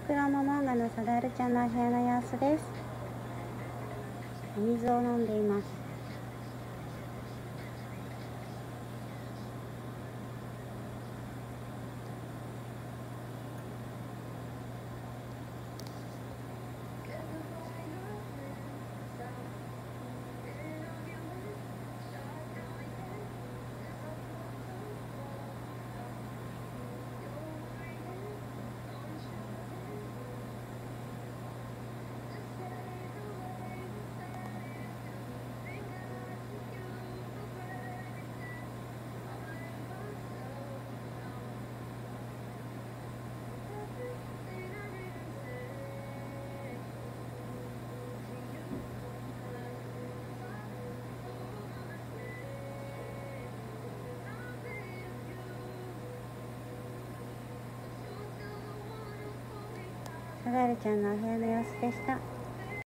プロモモンガのサダルちゃんのお部屋の様子です。お水を飲んでいます。サダルちゃんのお部屋の様子でした。